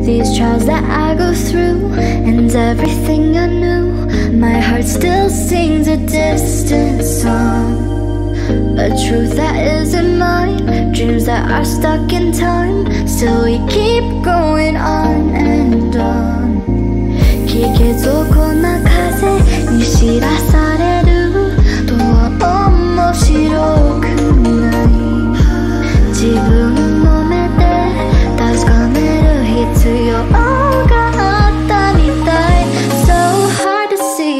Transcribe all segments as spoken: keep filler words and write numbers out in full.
These trials that I go through, and everything I knew, my heart still sings a distant song. A truth that isn't mine, dreams that are stuck in time. Still we keep going on and on. 聞けぞこんな風に知らされるとは面白くない。自分の目で確かめる必要があったみたい。 So hard to see.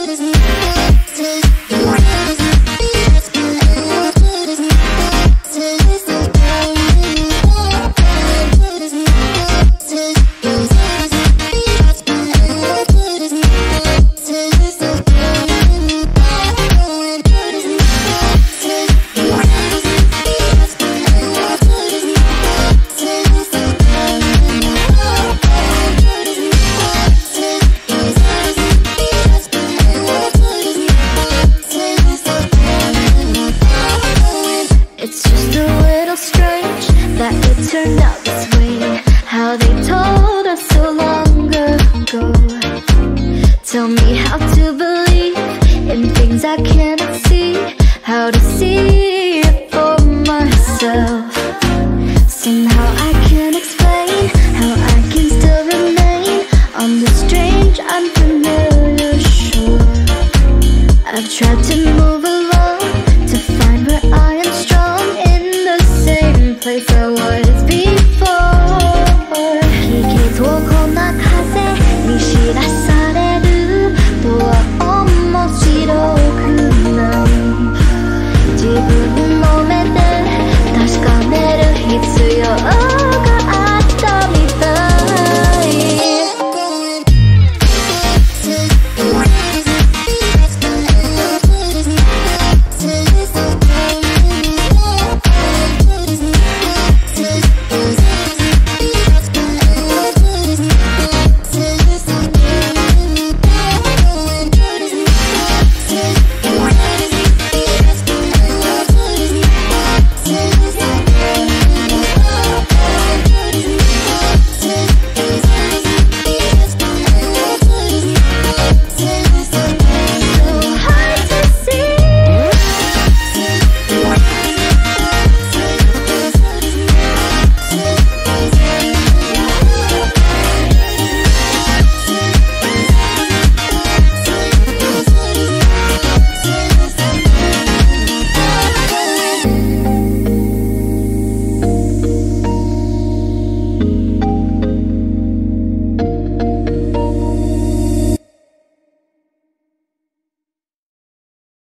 It's just a little strange that it turned out this way. How they told us so long ago. Tell me how to believe in things I cannot see. How to see it for myself. Somehow I can't explain how I can still remain on this strange unfamiliar shore. I've tried to move along to find where I am strong in the same place I was before.